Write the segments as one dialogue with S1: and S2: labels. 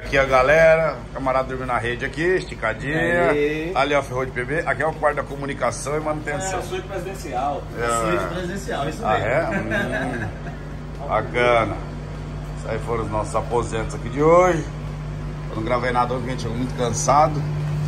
S1: Aqui a galera, camarada dormindo na rede aqui, esticadinha. Ali ó, ferrou de PB. Aqui é o quarto da comunicação e manutenção.
S2: É, suíte presidencial.
S1: Suíte
S2: presidencial, isso
S1: mesmo.
S2: mesmo.
S1: Bacana. Esses aí foram os nossos aposentos aqui de hoje. Eu não gravei nada hoje porque a gente chegou muito cansado.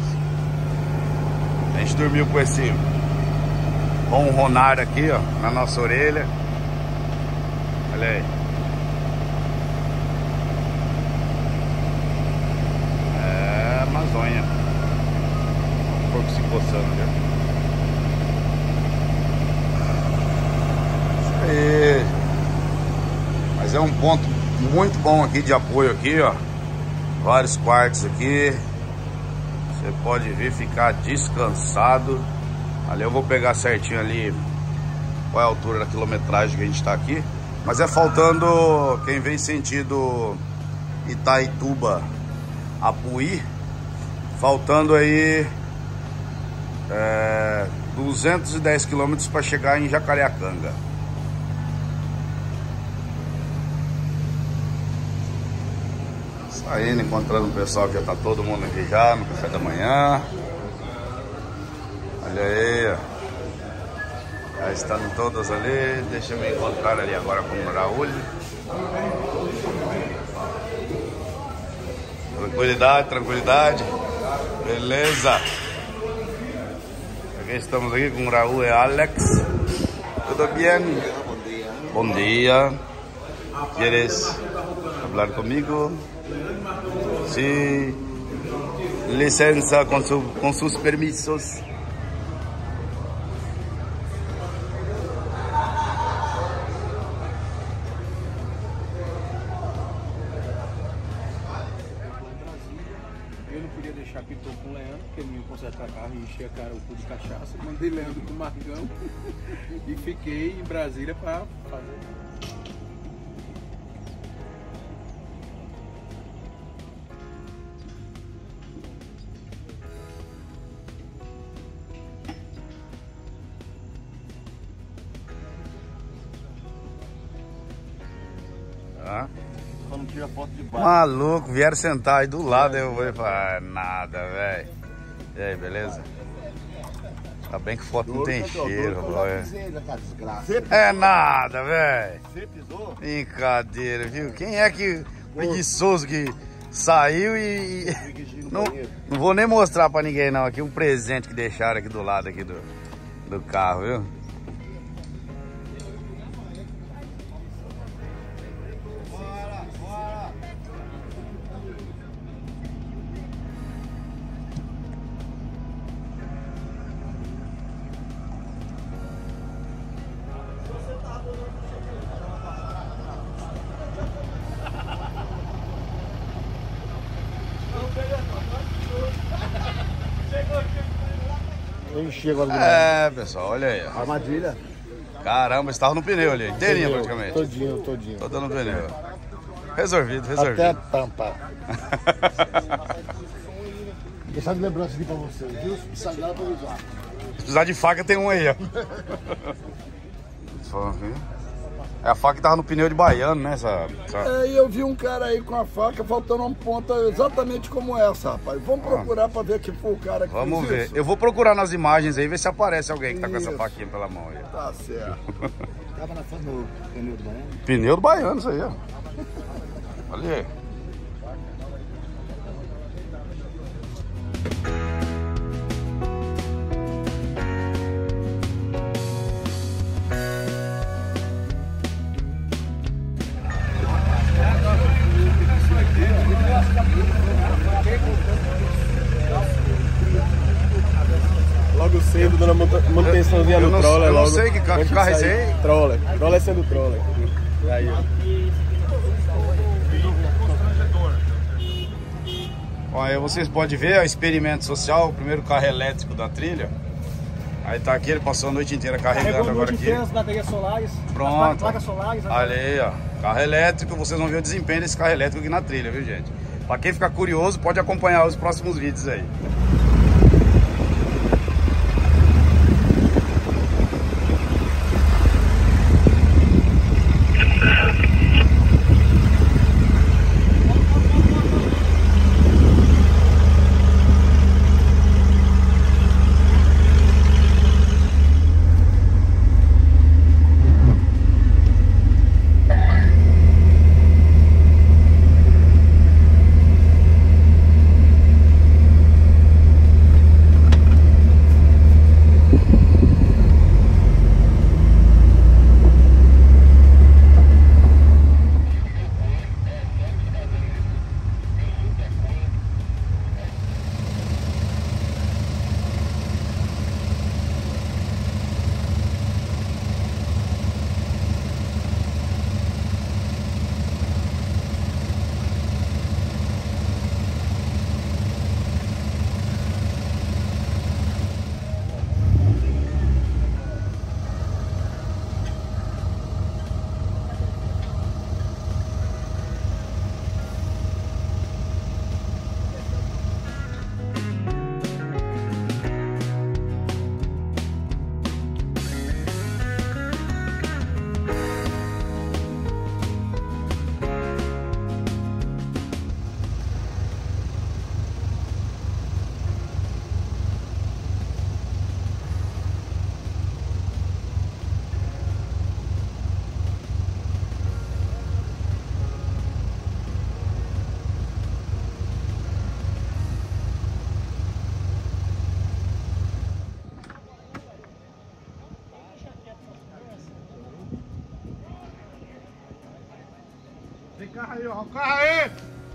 S1: A gente dormiu com esse ronronar aqui, ó, na nossa orelha. Olha aí. É Amazônia. O corpo se coçando, viu? Isso aí. Mas é um ponto muito bom aqui de apoio aqui, ó. Vários quartos aqui. Você pode vir ficar descansado. Ali eu vou pegar certinho ali qual é a altura da quilometragem que a gente tá aqui. Mas é faltando quem vem sentido Itaituba, Apuí, faltando aí 210 quilômetros para chegar em Jacareacanga. Saindo, encontrando o pessoal que já tá todo mundo aqui já no café da manhã. Olha aí, ó. Já estão todos ali. Deixa eu me encontrar ali agora com o Raul. Tranquilidade, tranquilidade. Beleza. Aqui estamos aqui com o Raul e Alex. Tudo bem? Bom dia. ¿Quieres hablar comigo? Sí. Licencia con sus permisos.
S2: Eu não podia deixar Pitou com o Leandro, porque ele me ia consertar carro e encher a cara o cu de cachaça. Mandei Leandro com o Marcão e fiquei em Brasília para fazer.
S1: Não tira foto de baixo. Maluco, vieram sentar aí do lado, eu vou falar, nada, velho. E aí, beleza? Tá bem que foto não tem cheiro, é nada, velho. Você pisou? Brincadeira, viu? Quem é que preguiçoso que saiu e... Não vou nem mostrar pra ninguém não, aqui um presente que deixaram aqui do lado aqui do carro, viu?
S3: Eu enchi agora.
S1: Pessoal, olha aí. Ó.
S3: Armadilha.
S1: Caramba, estava no pneu ali, inteirinho praticamente.
S3: Todinho.
S1: Todo no pneu. Resolvido.
S3: Até a tampa. Deixar de lembrança aqui pra vocês, viu? Se precisar de nada pra usar.
S1: Se precisar de faca, tem um aí, ó. É a faca que tava no pneu de baiano, né?
S3: E eu vi um cara aí com a faca faltando uma ponta exatamente como essa, rapaz. Vamos procurar pra ver que foi o cara que
S1: Vamos
S3: fez
S1: ver.
S3: isso.
S1: Eu vou procurar nas imagens aí, ver se aparece alguém que tá com essa faquinha pela mão aí.
S3: Tá certo.
S2: Tava na foto no pneu do Baiano.
S1: Pneu do baiano, isso aí, ó. Olha aí.
S2: Logo cedo, dando manutençãozinha no troller.
S1: Eu não sei que carro é esse aí.
S2: Troller. Troller sendo troller. Aí, ó.
S1: Bom, aí vocês podem ver, ó, experimento social, o primeiro carro elétrico da trilha. Aí tá aqui, ele passou a noite inteira carregando agora aqui.
S2: Baterias solares.
S1: Pronto.
S2: Placas solares.
S1: Olha aí, ó. Carro elétrico, vocês vão ver o desempenho desse carro elétrico aqui na trilha, viu, gente? Pra quem ficar curioso, pode acompanhar os próximos vídeos aí.
S4: carro aí, ó. O carro aí!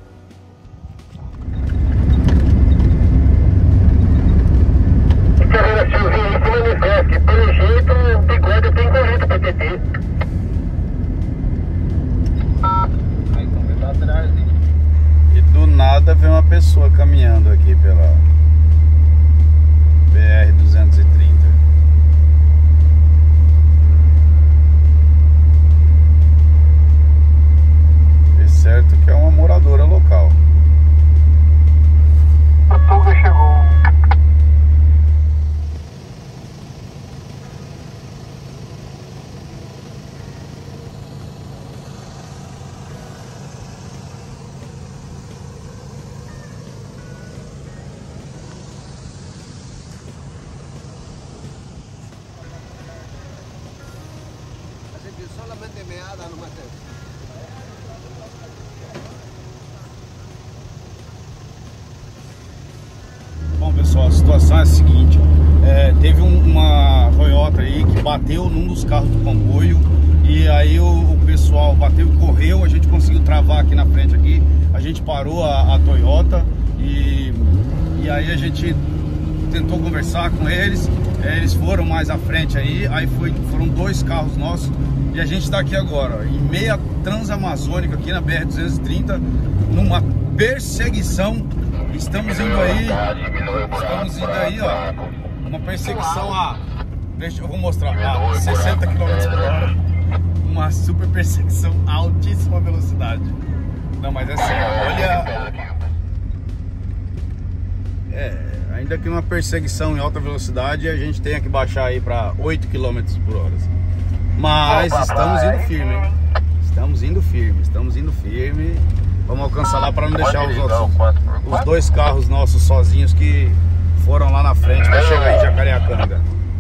S5: Carreira Silvinho em cima do Sesc. Pelo jeito, o bigode tem corrente pra TT.
S2: Aí também tá atrás, hein?
S1: E do nada vem uma pessoa caminhando aqui pela BR-230. É certo que é uma moradora local.
S5: A Tuga chegou.
S6: Solamente meada no Mateus.
S1: Bom, pessoal, a situação é a seguinte, ó. Teve uma Toyota aí que bateu num dos carros do comboio e aí o pessoal bateu e correu, a gente conseguiu travar aqui na frente aqui, a gente parou a Toyota e aí a gente tentou conversar com eles, eles foram mais à frente aí foram 2 carros nossos e a gente está aqui agora, ó, em meia Transamazônica aqui na BR-230, numa perseguição. Estamos indo aí, ó, uma perseguição eu vou mostrar, a 60 km por hora, uma super perseguição a altíssima velocidade. Não, mas é sério, olha, ainda que uma perseguição em alta velocidade, a gente tenha que baixar aí para 8 km por hora. Mas estamos indo firme, hein? Estamos indo firme. Vamos alcançar lá para não deixar os 2 carros nossos sozinhos que foram lá na frente para chegar em Jacareacanga.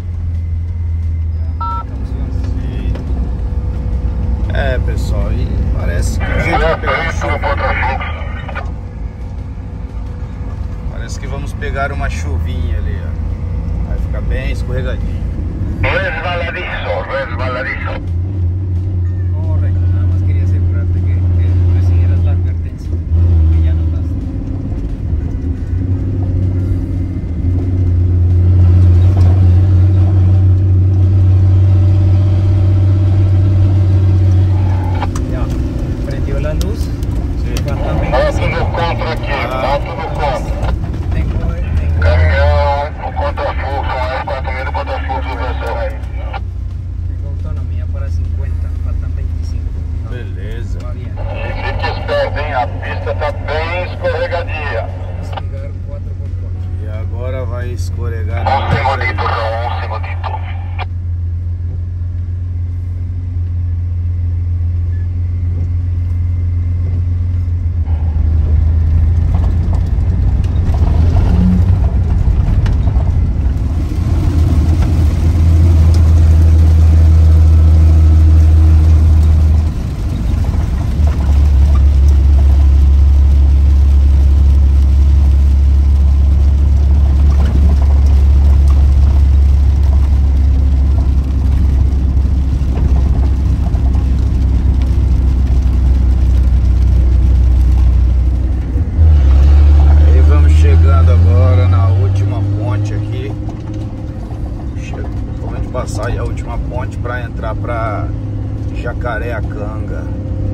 S1: Pessoal, e parece que a gente vai pegar chuva. Parece que vamos pegar uma chuvinha ali, ó. Vai ficar bem escorregadinho.
S5: Resbaladizo.
S2: Correcto, nada más quería asegurarte que recibieras la advertencia, que ya no estás. Ya, prendió la luz.
S1: Sí.
S5: Tá tudo contra aqui, tá tudo contra.
S2: Tengo
S5: Caminhão, o contrafluxo, mais 4.000 do contrafluxo do pessoal.
S2: autonomía para 50, faltan 25. No,
S1: Beleza.
S2: todavía.
S5: Fique esperto, hein? A pista tá bem escorregadia.
S2: Ligar 4x4.
S1: E agora vai escorregar.
S5: Um segundito, João, um segundito.
S1: Passar a última ponte para entrar para Jacareacanga.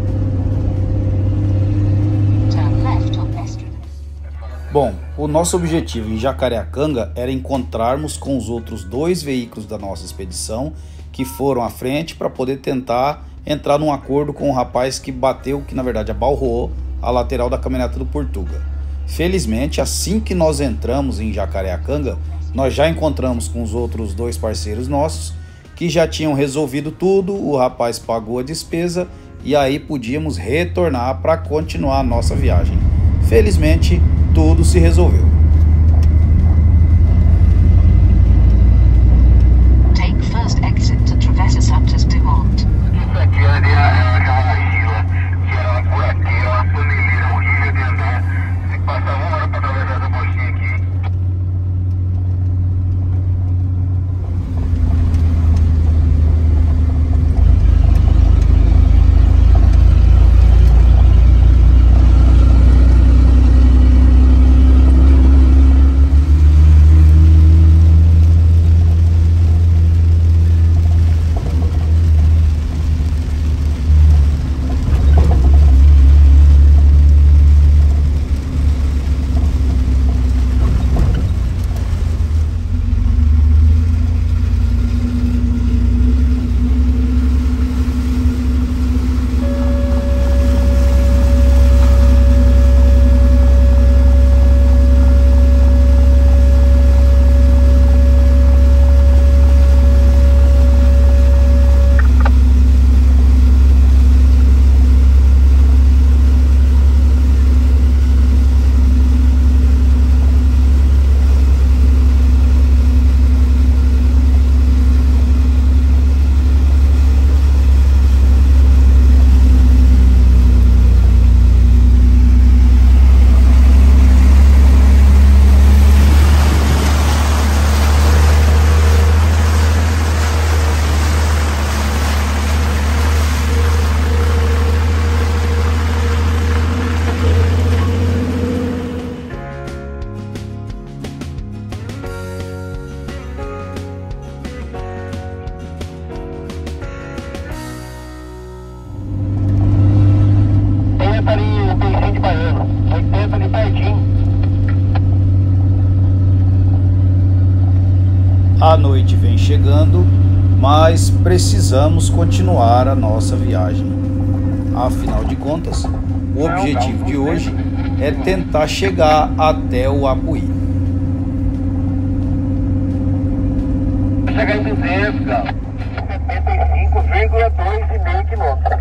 S1: Bom, o nosso objetivo em Jacareacanga era encontrarmos com os outros 2 veículos da nossa expedição que foram à frente para poder tentar entrar num acordo com o rapaz que bateu, que na verdade abalroou a lateral da caminhonete do Portuga. Felizmente, assim que nós entramos em Jacareacanga, nós já encontramos com os outros 2 parceiros nossos que já tinham resolvido tudo, o rapaz pagou a despesa e aí podíamos retornar para continuar a nossa viagem. Felizmente, tudo se resolveu.
S7: Take first exit to Travessa Santos Dumont.
S5: Isso aqui é uma vila, que era uma buraqueira, uma paneleira horrível de andar. Se passava 1 hora para atravessar essa coxinha aqui.
S1: noite vem chegando, mas precisamos continuar a nossa viagem. Afinal de contas, o objetivo de hoje é tentar chegar até o Apuí.
S5: Chegar em 200, cara. 75,2,5 quilômetros.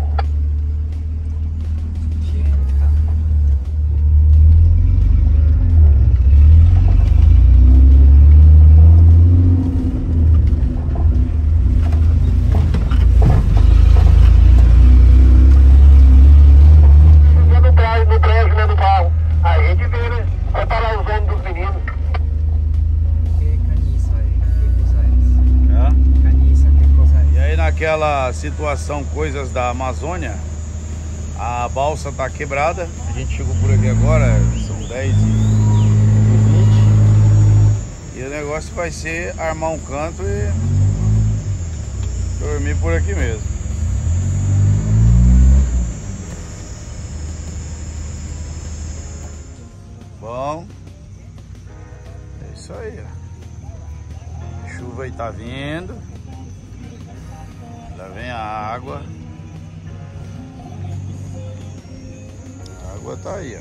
S5: No brejo, né, do carro. Aí a gente vê, né? Vai parar os ônibus dos meninos.
S1: E aí naquela situação, coisas da Amazônia, a balsa tá quebrada. A gente chegou por aqui agora, são 10h20. E o negócio vai ser armar um canto e dormir por aqui mesmo. Bom, é isso aí, ó. A chuva aí tá vindo. Lá vem a água. A água tá aí,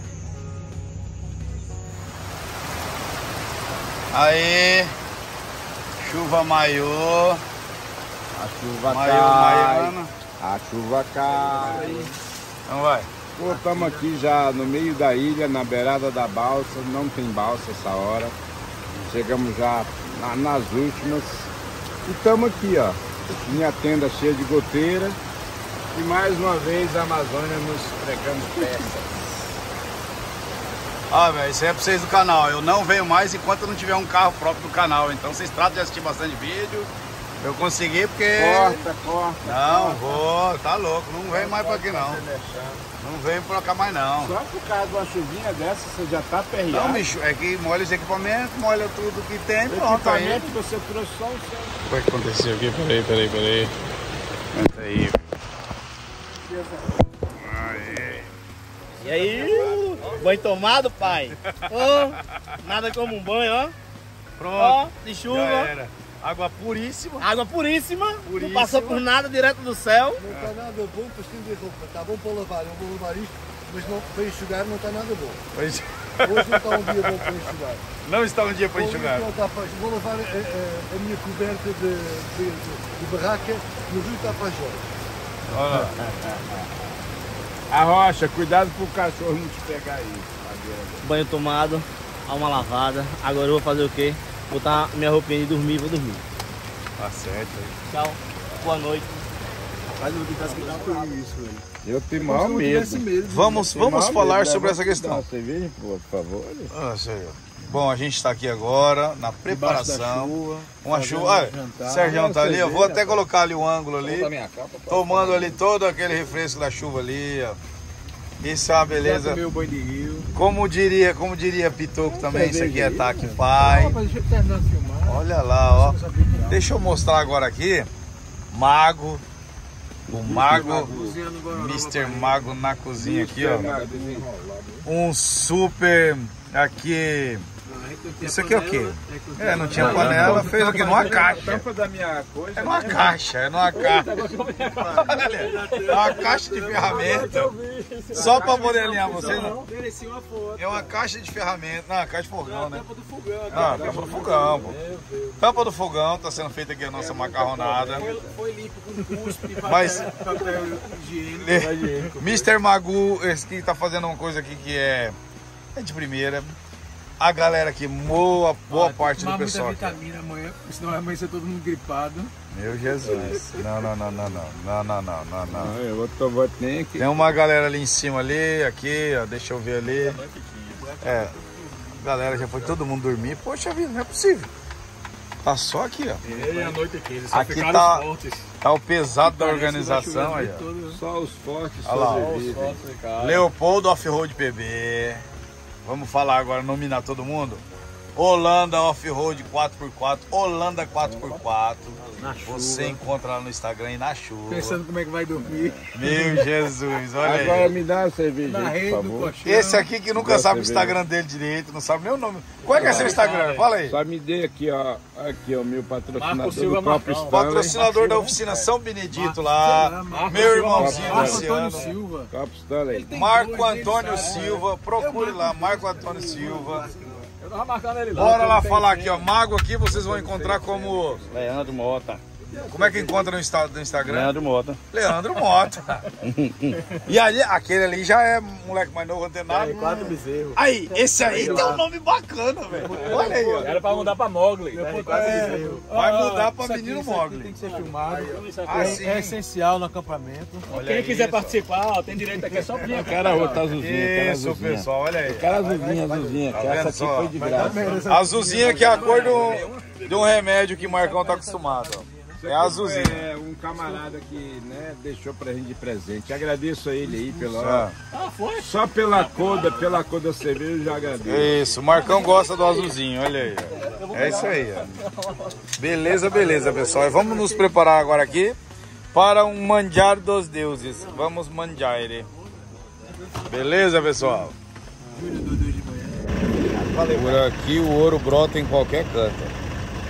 S1: ó. Aí, chuva maior.
S4: A chuva
S1: Maior.
S4: a chuva cai.
S1: Então vai.
S4: Pô, estamos aqui já no meio da ilha, na beirada da balsa, não tem balsa essa hora. Chegamos já nas últimas. E estamos aqui, ó. Minha tenda cheia de goteira. E mais uma vez a Amazônia nos pregando peças.
S1: Ah, velho, isso é pra vocês do canal. Eu não venho mais enquanto não tiver um carro próprio do canal. Então vocês tratam de assistir bastante vídeo. Eu consegui porque...
S4: Corta.
S1: Não, vou, tá louco. Não vem mais pra aqui não. Não vem pra cá mais não.
S4: Só por causa de uma chuvinha dessa, você já tá perreado.
S1: Não, bicho, é que molha os equipamentos, molha tudo que tem,
S4: O
S1: pronto aí.
S4: equipamento você trouxe só o seu.
S1: O que vai acontecer aqui? Peraí. Entra aí. Aí.
S6: E aí, banho tomado, pai? Ô, nada como um banho, ó.
S1: Pronto.
S6: Ó, de
S1: Já
S6: chuva.
S1: era. Água puríssima.
S6: Água puríssima.
S1: Puríssima.
S6: Não passou por nada, direto do céu.
S8: Não está nada bom para estender roupa. Está bom para lavar, eu vou lavar isto, mas não, para enxugar não está nada bom.
S1: Pois...
S8: Hoje não está um dia bom para enxugar.
S1: Não está um dia para enxugar.
S8: Vou lavar a minha coberta de barraca no rio Tapajós.
S1: Olha lá.
S4: A Rocha, cuidado pro cachorro não te pegar aí.
S6: Banho tomado, alma lavada. Agora eu vou fazer o quê? Botar minha roupinha de dormir e vou dormir.
S1: Tá certo aí.
S6: Tchau, boa noite.
S8: Mas eu vou tentar explicar por isso, velho.
S4: Eu tenho maior medo.
S1: Vamos falar sobre essa questão.
S4: Você vem, por favor.
S1: Bom, a gente está aqui agora na preparação. Uma chuva. Olha, Sérgio tá ali. Eu vou até colocar ali o ângulo ali. Tomando ali todo aquele refresco da chuva ali, ó. Isso é uma beleza.
S2: Meu banho de rio.
S1: Como diria Pitoco também, isso aqui é Taque Pai.
S2: Deixa eu terminar de filmar.
S1: Olha lá, ó. Deixa eu mostrar agora aqui. Mago. O Mago. Mr. Mago na cozinha aqui, ó. Um super aqui. Isso aqui é o quê? É, não tinha panela, fez aqui numa caixa. É numa caixa, é numa caixa. Olha, é uma caixa de ferramenta. Só pra poder alinhar você, não. É uma caixa de ferramenta. Não, caixa de fogão, né? Não, tampa do fogão, pô. Tampa do fogão, tá sendo feita aqui a nossa macarronada.
S2: Foi limpo com cuspe,
S1: Mas
S2: papel higiênico.
S1: Mr. Magu, esse que tá fazendo uma coisa aqui que é de primeira. A galera aqui, boa parte do pessoal aqui.
S2: Vitamina amanhã, senão vai amanhecer todo mundo gripado.
S1: Meu Jesus. Não.
S4: Eu vou ter que...
S1: Tem uma galera ali em cima ali, aqui, ó, deixa eu ver ali. É, a galera já foi todo mundo dormir. Poxa vida, não é possível. Tá só aqui, ó.
S2: E a noite aqui, eles só
S1: Aqui
S2: ficaram
S1: tá,
S2: fortes.
S1: tá o pesado da organização aí, ó.
S4: Só os fortes
S1: Olha lá,
S4: sobrevivem.
S1: Leopoldo Off-Road PB. Vamos falar agora, nominar todo mundo. Holanda Off-Road 4x4, Holanda 4x4.
S2: Na chuva.
S1: Você encontra lá no Instagram e na chuva.
S2: Pensando como é que vai dormir.
S1: Meu Jesus, olha
S4: Agora
S1: aí.
S4: me dá uma cerveja,
S2: Na
S4: aí,
S2: rede
S4: por
S2: do
S4: favor.
S2: colchão.
S1: Esse aqui que nunca
S4: Dá
S1: sabe o
S4: cerveja.
S1: Instagram dele direito, não sabe nem o nome. Qual é que é seu Instagram? Fala aí.
S4: Só me dê aqui, ó. Aqui, ó, meu patrocinador
S2: Marco Silva
S4: do Copo
S2: Marcão.
S4: Stanley.
S1: Patrocinador da oficina São Benedito lá. Meu irmãozinho
S2: Marco Antônio
S1: Luciano.
S2: Silva.
S4: Copo Stanley.
S1: Marco Antônio Silva. Procure lá, Marco Antônio Silva.
S2: Eu tava marcando ele lá.
S1: Bora lá falar aqui, ó. Mago aqui vocês vão encontrar como...
S6: Leandro Mota.
S1: Como é que encontra no Instagram?
S6: Leandro Mota.
S1: Leandro Mota. E ali, aquele ali já é moleque mais novo, antenado.
S2: 4 bezerros.
S1: Aí, esse aí tem um nome bacana, velho. Olha aí, ó.
S2: Era pra mudar pra Mogli.
S1: Vai mudar pra menino Mogli.
S2: Tem que ser filmado.
S1: Ah, sim.
S2: É essencial no acampamento.
S6: Quem quiser participar, ó, tem direito aqui, é só vir aqui.
S4: Cara, outra azulzinha, aquela
S1: Isso,
S4: azulzinha.
S1: pessoal, olha aí.
S4: Aquela azulzinha, que
S1: vendo
S4: essa aqui
S1: só?
S4: foi de graça.
S1: Azulzinha que é a cor de um remédio que o Marcão tá acostumado, ó. É azulzinha.
S4: É um camarada que, né, deixou pra gente de presente. Agradeço a ele aí pela... Só pela cor da cerveja eu já agradeço.
S1: Isso, o Marcão gosta do azulzinho, olha aí. Ó. É isso aí, ó. Beleza, beleza, pessoal. E vamos nos preparar agora aqui para um manjar dos deuses. Vamos manjar ele. Beleza, pessoal? Por aqui o ouro brota em qualquer canto.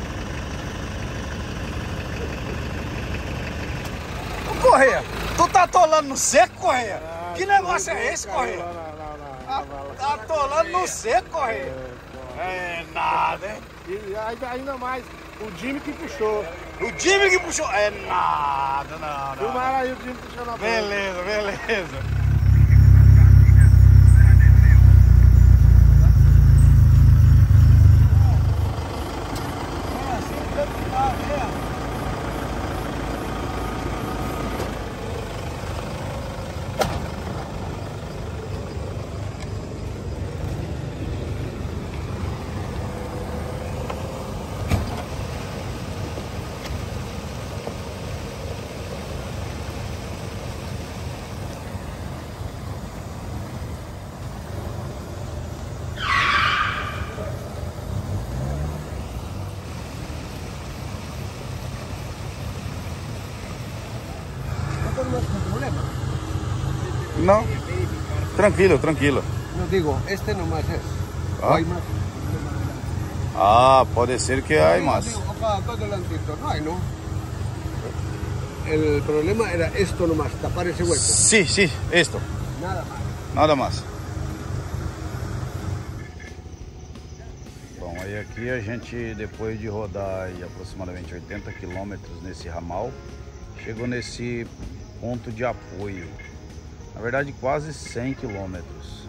S1: Correia, tu tá atolando no seco, Correia? Que negócio é esse, Correia? Tá atolando no seco, Correia? É nada, hein?
S8: E ainda mais, o Jimmy que puxou.
S1: O Jimmy que puxou. É nada, não.
S8: Filmaram aí o Jimmy puxando a bola.
S1: Beleza, beleza. Não, tranquilo, tranquilo.
S8: No digo, este nomás es.
S1: Ah.
S8: Hay más.
S1: Ah, pode ser que há mais.
S8: Digo, acá adelantito, no hay, ¿no? El problema era esto nomás, tapar ese hueco.
S1: Sim, sim, isto.
S8: Nada más.
S1: Nada mais. Bom, aí aqui a gente, depois de rodar aí aproximadamente 80 quilômetros nesse ramal, chegou nesse ponto de apoio. Na verdade, quase 100 quilômetros.